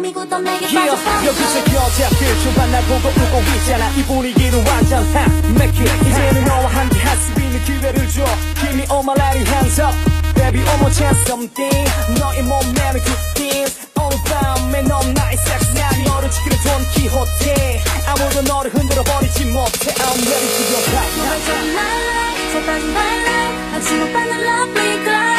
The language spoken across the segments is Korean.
몸이 굳어 내게 빠져버린 여기서 여자들 초반 날 보고 웃고 있잖아. 이 분위기는 완전 make it. 이제는 너와 함께 할 수 있는 기회를 줘. Give me all my lady hands up Baby one more chance something. 너의 몸매는 good things. 오늘 밤에 넌 나의 섹스. 난 너를 지키는 돈 키호테. 아무도 너를 흔들어 버리지 못해. I'm ready to go back. 너를 좀 말라 새빨간 발라 난 지목받는 lovely girl.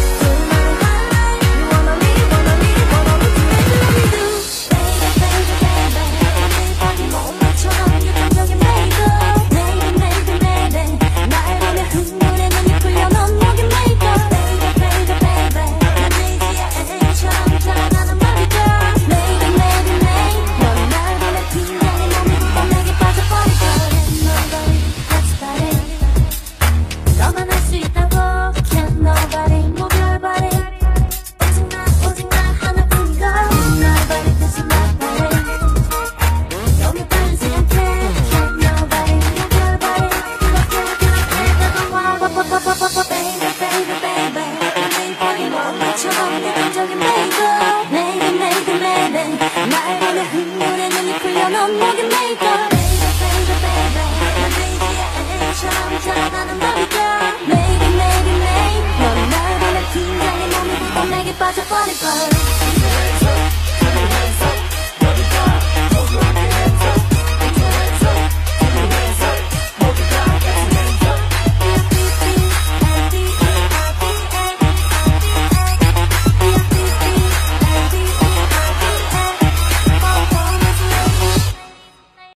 날 보면 흥분해 눈이 풀려 넌 목에 메이커 Baby baby baby 난 데이지의 애처럼 자라나는 Barbie girl Maybe maybe maybe 넌 날 보면 긴장해 몸이 굳어 내게 빠져버릴 걸